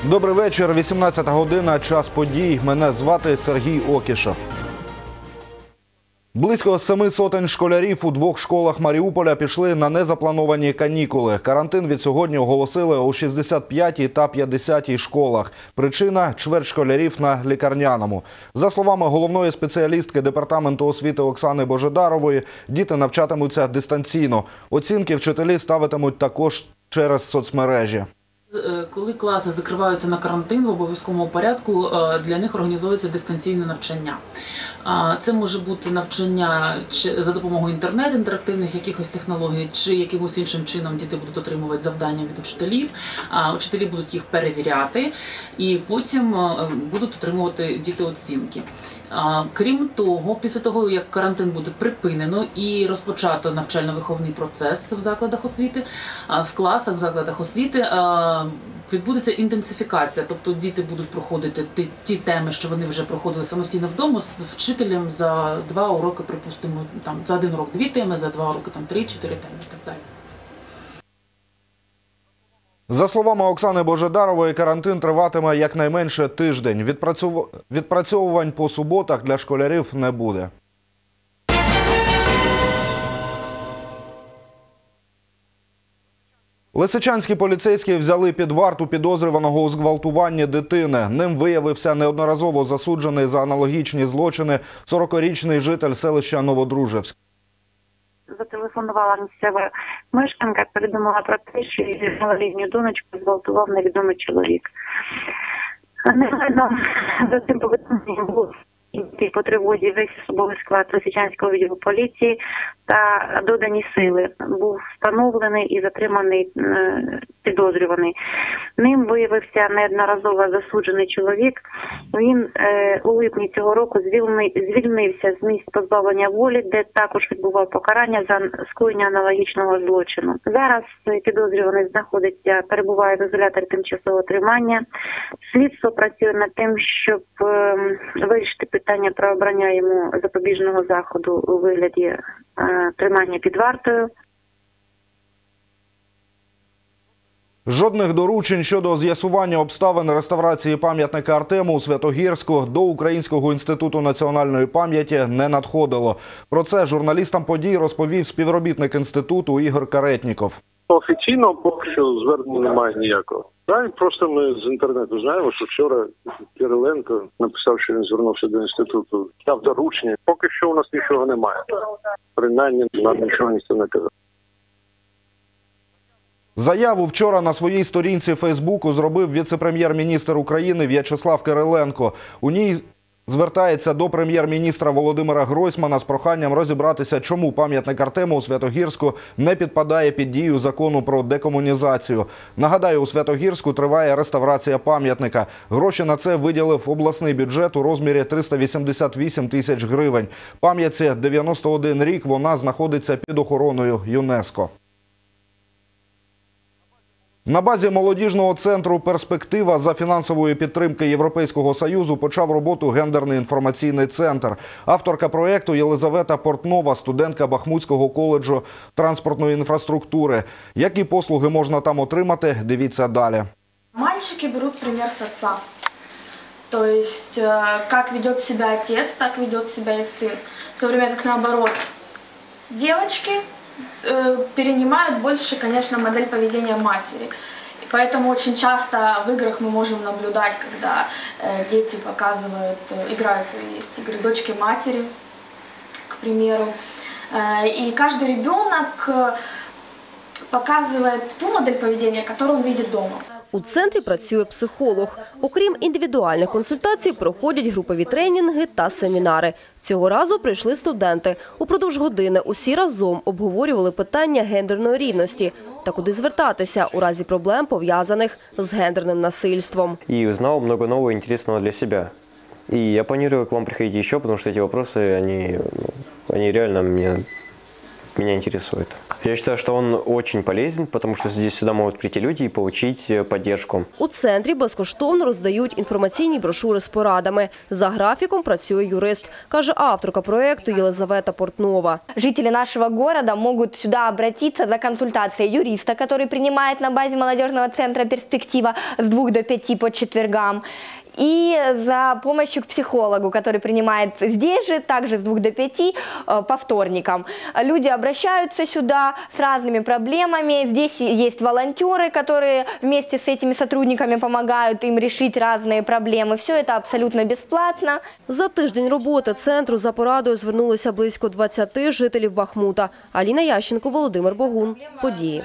Добрий вечір, 18 година, час подій. Мене звати Сергій Окішев. Близько 700 школярів у двох школах Маріуполя пішли на незаплановані канікули. Карантин від сьогодні оголосили у 65-й та 50-й школах. Причина – чверть школярів на лікарняному. За словами головної спеціалістки Департаменту освіти Оксани Божедарової, діти навчатимуться дистанційно. Оцінки вчителі ставитимуть також через соцмережі. Коли класи закриваються на карантин, в обов'язковому порядку для них організовується дистанційне навчання. Це може бути навчання за допомогою інтернету, інтерактивних якихось технологій, чи якимось іншим чином діти будуть отримувати завдання від учителів, учителі будуть їх перевіряти і потім будуть отримувати діти оцінки. Крім того, після того, як карантин буде припинено і розпочато навчально-виховний процес в закладах освіти, в класах, в закладах освіти відбудеться інтенсифікація. Тобто діти будуть проходити ті теми, що вони вже проходили самостійно вдома, з вчителем за 2 уроки, припустимо, за 1 урок 2 теми, за 2 уроки 3-4 теми і так далі. За словами Оксани Божедарової, карантин триватиме якнайменше тиждень. Відпрацьовувань по суботах для школярів не буде. Лисичанські поліцейські взяли під варту підозрюваного у зґвалтуванні дитини. Ним виявився неодноразово засуджений за аналогічні злочини 40-річний житель селища Новодружевськ. Зателефонувала місцева мешканка, повідомила про те, що її малолітню донечку зґвалтував невідомий чоловік. Негайно за цим повідомленням був по тривозі весь особовий склад Лисичанського відділу поліції та додані сили. Був встановлений і затриманий підозрюваний. Ним виявився неодноразово засуджений чоловік. Він у липні цього року звільнився з місць позбавлення волі, де також відбував покарання за скоєння аналогічного злочину. Зараз підозрюваний знаходиться, перебуває в ізоляторі тимчасового тримання. Слідство працює над тим, щоб вирішити питання про обрання йому запобіжного заходу у вигляді тримання під вартою. Жодних доручень щодо з'ясування обставин реставрації пам'ятника Артему у Святогірську до Українського інституту національної пам'яті не надходило. Про це журналістам подій розповів співробітник інституту Ігор Каретніков. Офіційно поки що звернення немає ніякого. Просто ми з інтернету знаємо, що вчора Кириленко написав, що він звернувся до інституту, дав доручення. Поки що у нас нічого немає. Принаймні нам нічого ніхто не казав. Заяву вчора на своїй сторінці Фейсбуку зробив віце-прем'єр-міністр України В'ячеслав Кириленко. У ній звертається до прем'єр-міністра Володимира Гройсмана з проханням розібратися, чому пам'ятник Артему у Святогірську не підпадає під дію закону про декомунізацію. Нагадаю, у Святогірську триває реставрація пам'ятника. Гроші на це виділив обласний бюджет у розмірі 388 тисяч гривень. Пам'ятці 91 рік, вона знаходиться під охороною ЮНЕСКО. На базі молодіжного центру «Перспектива» за фінансової підтримки Європейського Союзу почав роботу гендерний інформаційний центр. Авторка проєкту Єлизавета Портнова, студентка Бахмутського коледжу транспортної інфраструктури. Які послуги можна там отримати, дивіться далі. Мальчики берут пример с отца. То есть, как ведет себя отец, так ведет себя и сын. В то время как наоборот, девочки перенимают больше, конечно, модель поведения матери. И поэтому очень часто в играх мы можем наблюдать, когда дети показывают, играют, есть игры дочки-матери, к примеру. И каждый ребенок показывает ту модель поведения, которую он видит дома. У центрі працює психолог. Окрім індивідуальних консультацій, проходять групові тренінги та семінари. Цього разу прийшли студенти. Упродовж години усі разом обговорювали питання гендерної рівності та куди звертатися у разі проблем, пов'язаних з гендерним насильством. І узнав много нового і цікавого для себе. І я планую к вам приходити ще, тому що ці питання, вони реально мене інтересують. Я считаю, что он очень полезен, потому что здесь сюда могут прийти люди и получить поддержку. У центрі безкоштовно роздають інформаційні брошури з порадами. За графіком працює юрист, каже авторка проєкту Єлизавета Портнова. Жители нашего города могут сюда обратиться за консультацией юриста, который принимает на базе молодежного центра «Перспектива» с 2 до 5 по четвергам. И за помощью к психологу, который принимает здесь же, также с 2 до 5 по вторникам. Люди обращаются сюда с разными проблемами. Здесь есть волонтеры, которые вместе с этими сотрудниками помогают им решить разные проблемы. Все это абсолютно бесплатно. За тиждень роботи центру за порадою звернулися близько 20 жителів Бахмута. Аліна Ященко, Володимир Богун. Події.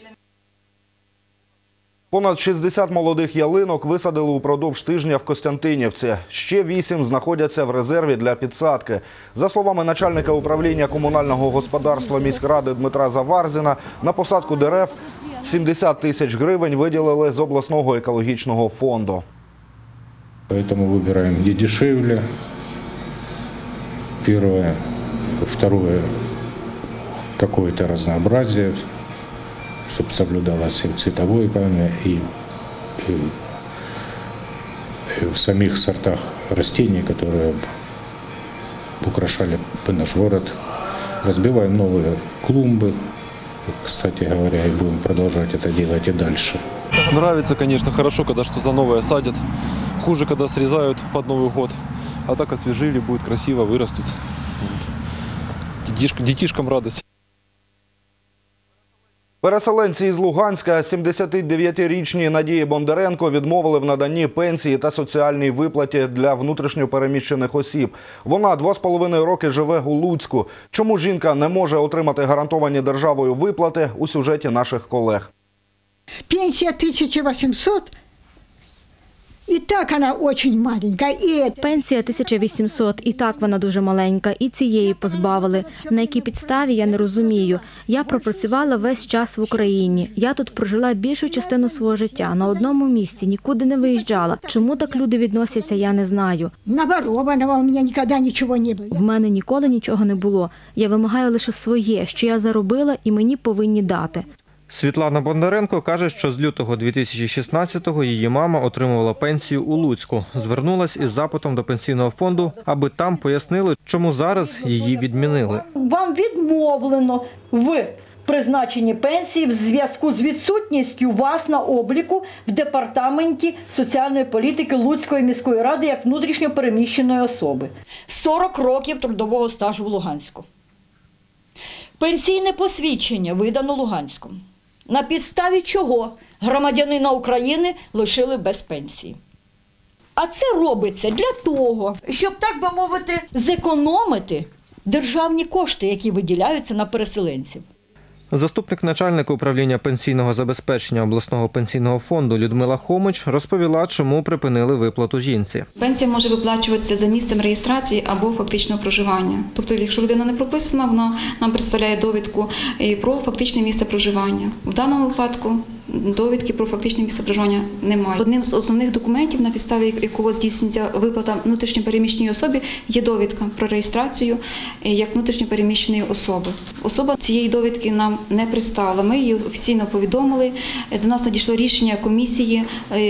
Понад 60 молодих ялинок висадили упродовж тижня в Костянтинівці. Ще 8 знаходяться в резерві для підсадки. За словами начальника управління комунального господарства міськради Дмитра Заварзіна, на посадку дерев 70 тисяч гривень виділили з обласного екологічного фонду. Поэтому выбираем, где дешевле. Первое. Второе. Какое-то разнообразие, чтобы соблюдалась и цветовая гамма, и в самих сортах растений, которые украшали бы наш город. Разбиваем новые клумбы, кстати говоря, и будем продолжать это делать и дальше. Нравится, конечно, хорошо, когда что-то новое садят. Хуже, когда срезают под Новый год. А так освежили, будет красиво, вырастут. Детишкам радость. Переселенці із Луганська 79-річній Надії Бондаренко відмовили в наданні пенсії та соціальній виплаті для внутрішньопереміщених осіб. Вона 2,5 роки живе у Луцьку. Чому жінка не може отримати гарантовані державою виплати – у сюжеті наших колег. Пенсия 1800. И так она очень маленькая. Пенсія 1800, і так вона дуже маленька, і цієї позбавили. На якій підставі, я не розумію. Я пропрацювала весь час в Україні. Я тут прожила більшу частину свого життя, на одному місці, нікуди не виїжджала. Чому так люди відносяться, я не знаю. Наворованного у меня никогда ничего не было. В мене ніколи нічого не було. Я вимагаю лише своє, що я заробила і мені повинні дати. Світлана Бондаренко каже, що з лютого 2016-го її мама отримувала пенсію у Луцьку. Звернулась із запитом до пенсійного фонду, аби там пояснили, чому зараз її відмінили. Вам відмовлено в призначенні пенсії в зв'язку з відсутністю вас на обліку в Департаменті соціальної політики Луцької міської ради як внутрішньо переміщеної особи. 40 років трудового стажу в Луганську. Пенсійне посвідчення видано Луганськом. На підставі чого громадянина України лишили без пенсії. А це робиться для того, щоб, так би мовити, зекономити державні кошти, які виділяються на переселенців. Заступник начальника управління пенсійного забезпечення обласного пенсійного фонду Людмила Хомич розповіла, чому припинили виплату жінці. Пенсія може виплачуватися за місцем реєстрації або фактичного проживання. Тобто, якщо людина не прописана, вона нам представляє довідку про фактичне місце проживання. В даному випадку довідки про фактичне місце проживання немає. Одним з основних документів, на підставі якого здійснюється виплата внутрішньопереміщеній особі, є довідка про реєстрацію як внутрішньопереміщеної особи. Особа цієї довідки нам не представила. Ми її офіційно повідомили. До нас надійшло рішення комісії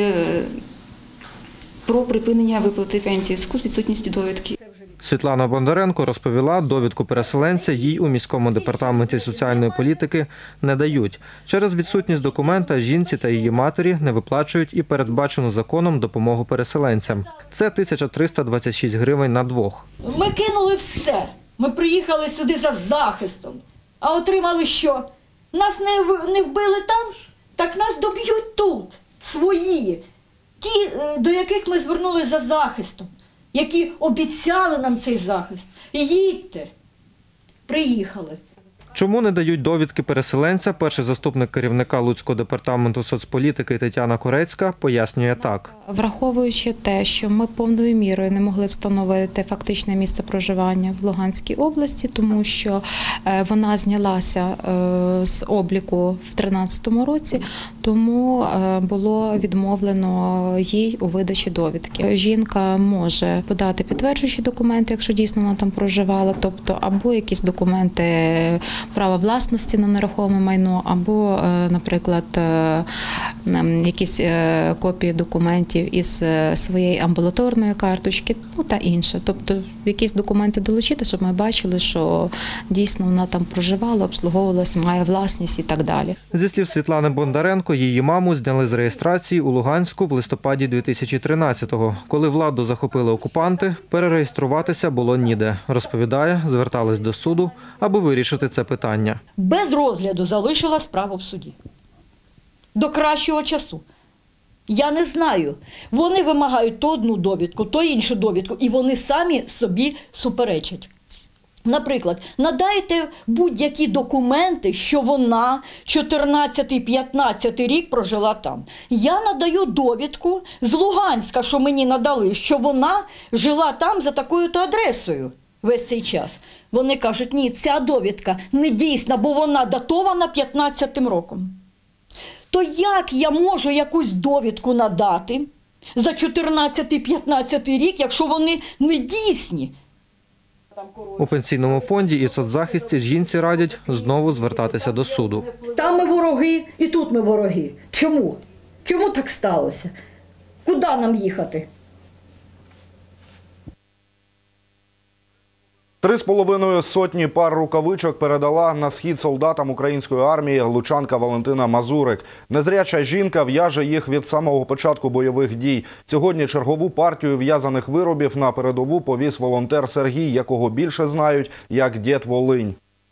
про припинення виплати пенсії в зв'язку з відсутністю довідки. Світлана Бондаренко розповіла, довідку переселенця їй у міському департаменті соціальної політики не дають. Через відсутність документа жінці та її матері не виплачують і передбачену законом допомогу переселенцям. Це 1326 гривень на двох. Ми кинули все. Ми приїхали сюди за захистом. А отримали що? Нас не вбили там, так нас доб'ють тут. Свої. Ті, до яких ми звернулися за захистом. Які обіцяли нам цей захист. Їдьте. Приїхали. Чому не дають довідки переселенця, перший заступник керівника Луцького департаменту соцполітики Тетяна Корецька пояснює так. Враховуючи те, що ми повною мірою не могли встановити фактичне місце проживання в Луганській області, тому що вона знялася з обліку в 2013 році, тому було відмовлено їй у видачі довідки. Жінка може подати підтверджуючі документи, якщо дійсно вона там проживала, тобто або якісь документи права власності на нерухоме майно, або, наприклад, якісь копії документів із своєї амбулаторної карточки, ну та інше. Тобто якісь документи долучити, щоб ми бачили, що дійсно вона там проживала, обслуговувалась, має власність і так далі. Зі слів Світлани Бондаренко, її маму зняли з реєстрації у Луганську в листопаді 2013-го. Коли владу захопили окупанти, перереєструватися було ніде. Розповідає, звертались до суду, аби вирішити це питання. Без розгляду залишила справу в суді. До кращого часу. Я не знаю. Вони вимагають то одну довідку, то іншу довідку, і вони самі собі суперечать. Наприклад, надайте будь-які документи, що вона 14-15 рік прожила там. Я надаю довідку з Луганська, що мені надали, що вона жила там за такою-то адресою весь цей час. Вони кажуть, ні, ця довідка не дійсна, бо вона датована 15-м роком. То як я можу якусь довідку надати за 14-15 рік, якщо вони не дійсні? У Пенсійному фонді і соцзахисті жінці радять знову звертатися до суду. Там ми вороги, і тут ми вороги. Чому? Чому так сталося? Куди нам їхати? 3,5 сотні пар рукавичок передала на схід солдатам української армії лучанка Валентина Мазурик. Незряча жінка в'яже їх від самого початку бойових дій. Сьогодні чергову партію в'язаних виробів на передову повіз волонтер Сергій, якого більше знають як Дід Волинь.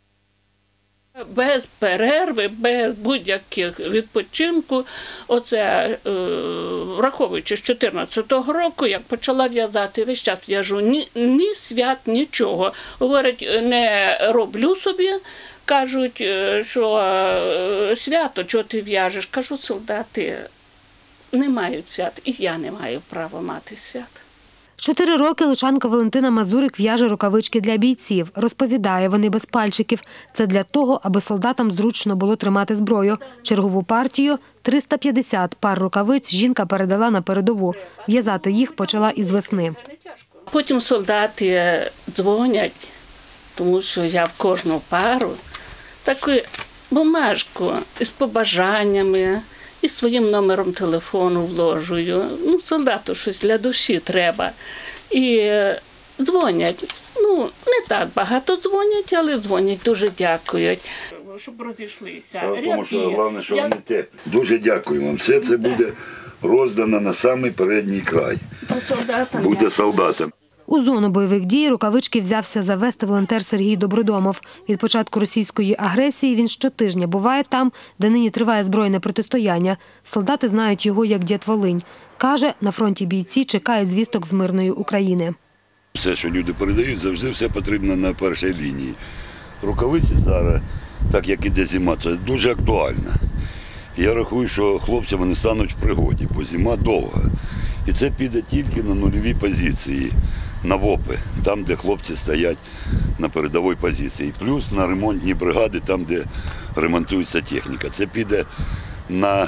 Без перерви, без будь-яких відпочинку, оце, враховуючи з 14-го року, як почала в'язати, весь час в'яжу, ні свят, нічого. Говорять, не роблю собі, кажуть, що свято, чого ти в'яжеш. Кажу, солдати не мають свят, і я не маю права мати свят. 4 роки лучанка Валентина Мазурик в'яже рукавички для бійців. Розповідає, вони без пальчиків. Це для того, аби солдатам зручно було тримати зброю. Чергову партію – 350 пар рукавиць жінка передала на передову. В'язати їх почала із весни. Потім солдати дзвонять, тому що я в кожну пару таку бумажку із побажаннями, і своїм номером телефону вложую. Ну, солдату щось для душі треба. І дзвонять. Ну, не так багато дзвонять, але дзвонять, дуже дякують. Щоб розійшлися. Тому що головне, що вони теплі. Дуже дякую вам. Все це буде роздано на самий передній край. Буде солдатам. У зону бойових дій рукавички взявся завести волонтер Сергій Добродомов. Від початку російської агресії він щотижня буває там, де нині триває збройне протистояння. Солдати знають його як Дід Волинь. Каже, на фронті бійці чекають звісток з мирної України. Все, що люди передають, завжди все потрібно на першій лінії. Рукавиці зараз, так як іде зима, це дуже актуально. Я рахую, що хлопцям вони стануть в пригоді, бо зима довга. І це піде тільки на нульові позиції, на ВОПи, там, де хлопці стоять на передовій позиції. Плюс на ремонтні бригади, там, де ремонтується техніка. Це піде на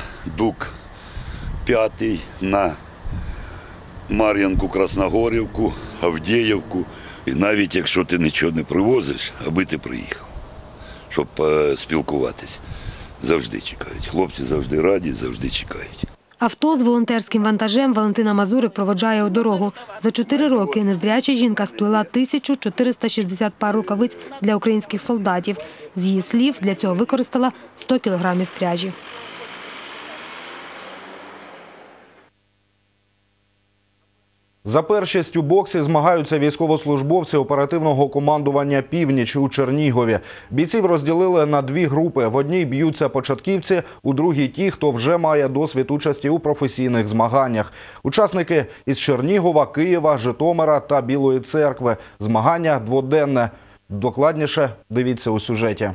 ДУК-5, на Мар'їнку, Красногорівку, Авдіївку. І навіть якщо ти нічого не привозиш, аби ти приїхав, щоб спілкуватися. Завжди чекають. Хлопці завжди раді, завжди чекають. Авто з волонтерським вантажем Валентина Мазурик проводжає у дорогу. За 4 роки незряча жінка сплела 1460 пар рукавиць для українських солдатів. З її слів, для цього використала 100 кілограмів пряжі. За першість у боксі змагаються військовослужбовці оперативного командування «Північ» у Чернігові. Бійців розділили на 2 групи. В одній б'ються початківці, у другій – ті, хто вже має досвід участі у професійних змаганнях. Учасники із Чернігова, Києва, Житомира та Білої Церкви. Змагання дводенне. Докладніше дивіться у сюжеті.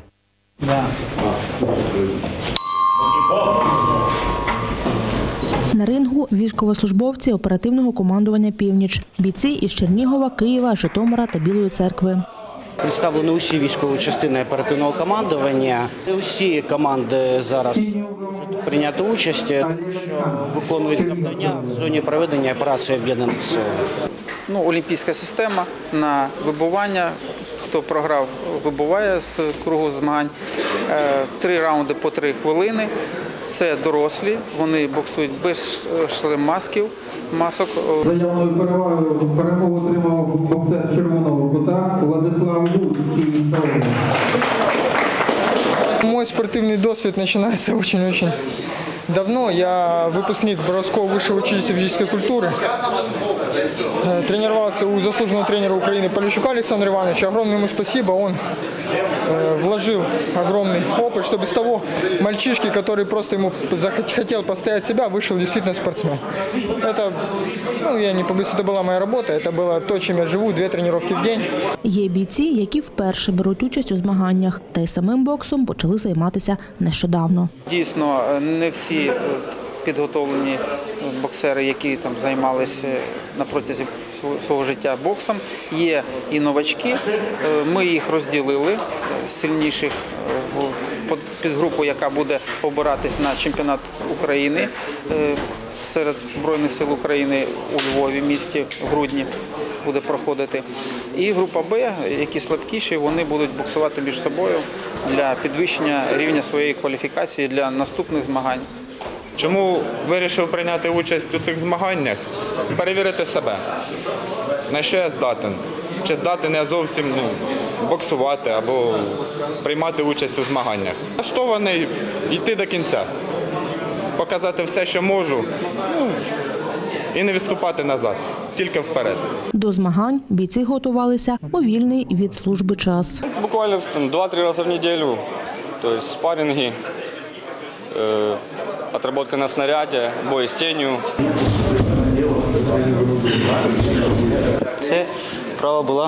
На рингу військовослужбовці оперативного командування «Північ». Бійці із Чернігова, Києва, Житомира та Білої Церкви. Представлені усі військові частини оперативного командування. Усі команди зараз можуть прийняти участь, тому що виконують завдання в зоні проведення операції Об'єднаних Сил. Олімпійська система на вибування. Хто програв, вибуває з кругу змагань. 3 раунди по 3 хвилини. Це дорослі, вони боксують без масок. Заявною перемогу отримав боксер червоного кута Владислав Луцький. Мой спортивный досвид начинается очень-очень давно. Я выпускник Боровского высшего училища физической культуры. Тренировался у заслуженного тренера Украины Полищука Александра Ивановича. Огромное ему спасибо. Он вложил огромный опыт, чтобы с того мальчишки, который просто ему захотел постоять себя, вышел действительно спортсмен. Это, я не побоюсь, это была моя работа. Это было то, чем я живу, 2 тренировки в день. Є бійці, які вперше беруть участь у змаганнях, та й самим боксом почали займатися нещодавно. Дійсно, не всі підготовлені боксери, які там займалися на протязі свого життя боксом. Є і новачки. Ми їх розділили, сильніших в підгрупу, яка буде обиратись на чемпіонат України серед Збройних сил України у Львові місті в грудні буде проходити. І група Б, які слабкіші, вони будуть боксувати між собою для підвищення рівня своєї кваліфікації для наступних змагань. Чому вирішив прийняти участь у цих змаганнях? Перевірити себе, на що я здатен. Чи здатен я зовсім боксувати або приймати участь у змаганнях. Налаштований йти до кінця, показати все, що можу, і не відступати назад, тільки вперед. До змагань бійці готувалися у вільний від служби час. Буквально 2-3 рази в неділю, тобто спарринги, отработка на снаряді, бої з тінню. Це права була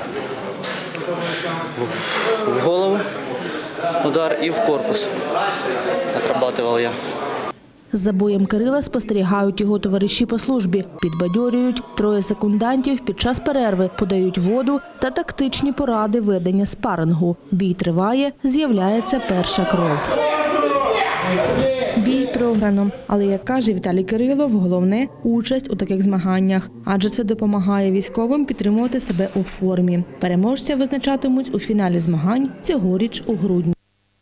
в голову, удар і в корпус. Отрабатував я. За боєм Кирила спостерігають його товариші по службі, підбадьорюють. 3 секундантів під час перерви подають воду та тактичні поради ведення спарингу. Бій триває, з'являється перша кров. Бій програно, але, як каже Віталій Кирилов, головне – участь у таких змаганнях, адже це допомагає військовим підтримувати себе у формі. Переможця визначатимуть у фіналі змагань цьогоріч у грудні.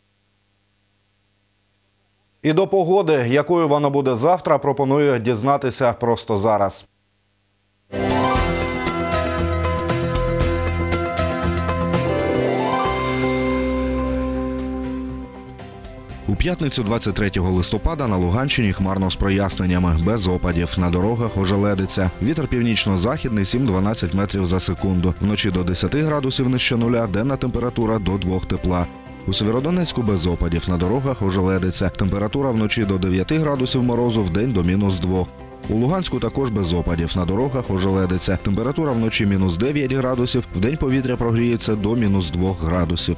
І до погоди, якою вона буде завтра, пропоную дізнатися просто зараз. У п'ятницю 23 листопада на Луганщині хмарно з проясненнями, без опадів. На дорогах ожеледиться. Вітер північно-західний 7-12 метрів за секунду. Вночі до 10 градусів нижче нуля, денна температура до 2 тепла. У Сєвєродонецьку без опадів. На дорогах ожеледиться. Температура вночі до 9 градусів морозу, вдень до -2. У Луганську також без опадів. На дорогах ожеледиться. Температура вночі -9 градусів, вдень повітря прогріється до -2 градусів.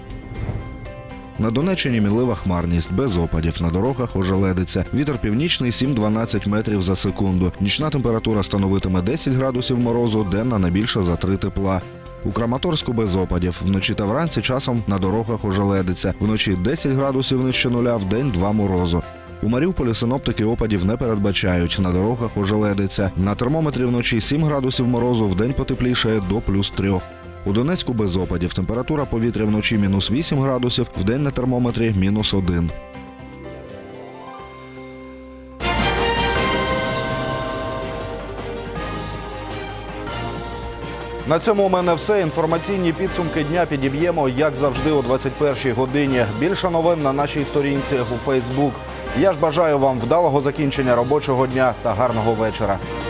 На Донеччині мінлива хмарність, без опадів. На дорогах ожеледиться. Вітер північний 7-12 метрів за секунду. Нічна температура становитиме 10 градусів морозу, денна не більше за 3 тепла. У Краматорську без опадів. Вночі та вранці часом на дорогах ожеледиться. Вночі 10 градусів нижче нуля, вдень 2 морозу. У Маріуполі синоптики опадів не передбачають. На дорогах ожеледиться. На термометрі вночі 7 градусів морозу, вдень потеплішає до +3. У Донецьку без опадів. Температура повітря вночі -8 градусів, вдень на термометрі -1. На цьому у мене все. Інформаційні підсумки дня підіб'ємо, як завжди, о 21-й годині. Більше новин на нашій сторінці у Фейсбук. Я ж бажаю вам вдалого закінчення робочого дня та гарного вечора.